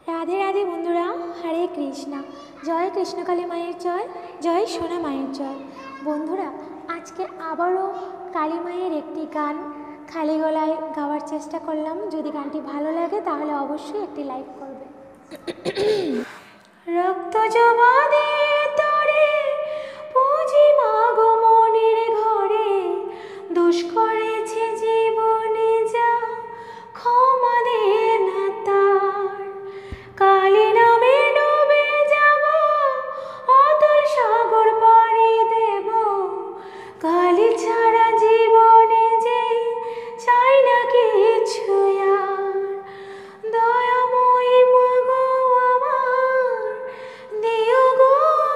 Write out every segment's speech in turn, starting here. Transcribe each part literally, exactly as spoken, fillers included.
রাধে রাধে বন্ধুরা, হরে কৃষ্ণা। জয় কৃষ্ণকালী মায়ের জয়, জয় সোনা মায়ের জয়। বন্ধুরা, আজকে আবারও কালী মায়ের একটি গান খালি গলায় গাওয়ার চেষ্টা করলাম। যদি গানটি ভালো লাগে তাহলে অবশ্যই একটি লাইক করবে। রক্ত জবা দিয়ে তরে পুঁজি মাগো মনের ঘরে, দোষ করেছে জীবনে যা ক্ষমা দে না তার। কালী নামে ডুবে যাব, অতল সাগর পাড়ি দেব। কালী ছাড়া জীবনে যে চাই না কিছু আর। দয়াময়ী মাগো আমার, দিও গো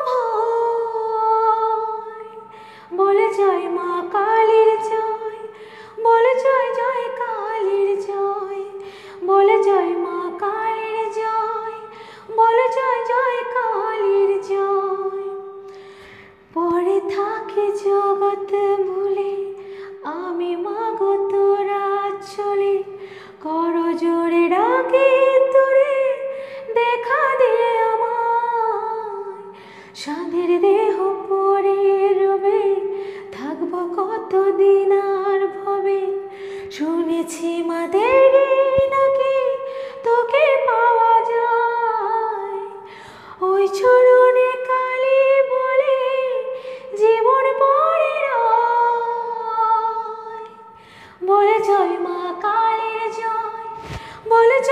ভয়। বলে জয় মা কালীর জয়, বলে জয় জয় কালীর জয়। বলে জয় মা কালীর জয়, বলে জয় জয় কালীর জয়। পড়ে থাকে জগৎ ভুলে, আমি মাগো তোরা চলে। কর জোরে ডাকে তোরে, দেখা দে আমায়। সাধের দেহ পরে রবে, থাকবো কতদিন আর ভবে। শুনেছি মাদের নাকি তোকে পাওয়া যায়, ওই চরণে কালী বলে জীবন পড়ে রয়। বলে জয় মা কালীর জয়, বলে জয়